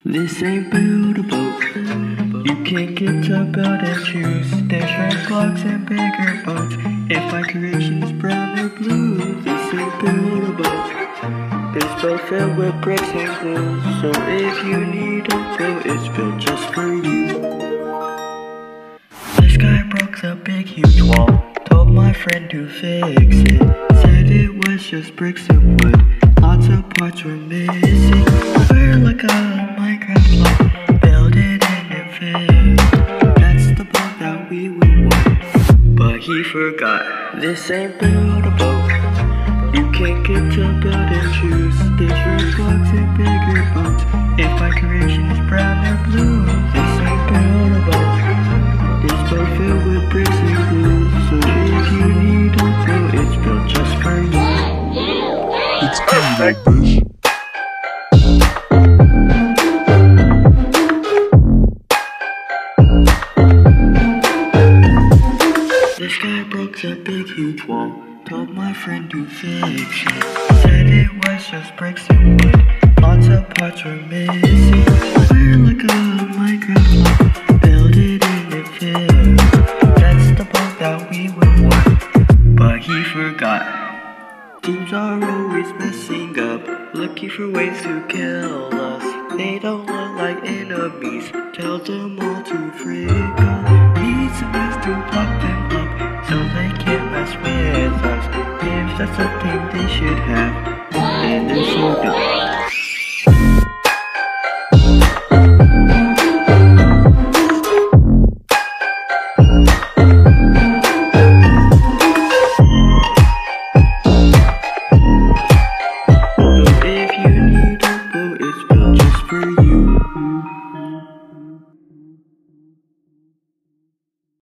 This ain't buildable. You can't get to build and choose. There's red blocks and bigger boats. If my creation is brown or blue, this ain't buildable. It's built filled with bricks and glue. So if you need a boat, it's built just for you. This guy broke the big huge wall. Told my friend to fix it. Said it was just bricks and wood. Lots of parts were missing. We're like a Minecraft block. Build it and it fits. That's the block that we would want. But he forgot. This ain't buildable. You can't get to build and choose. There's red blocks and bigger boats. If my creation is brown or blue, this ain't buildable. It's built filled with bricks and glue. So if you need a boat, it's built just for you. It's kind like this. This guy broke the big huge wall. Told my friend to fix it. Said it was just bricks and wood. Lots of parts were missing. We're like a Minecraft block. Build it and it fits. That's the boat that we would want. But he forgot. Teams are always messing up, looking for ways to kill us. They don't look like enemies. Tell them all to freak up. Need some ways to block them up, so they can't mess with us. If that's a thing they should have, then they're so dumb. So if you need a boat, it's built just for you.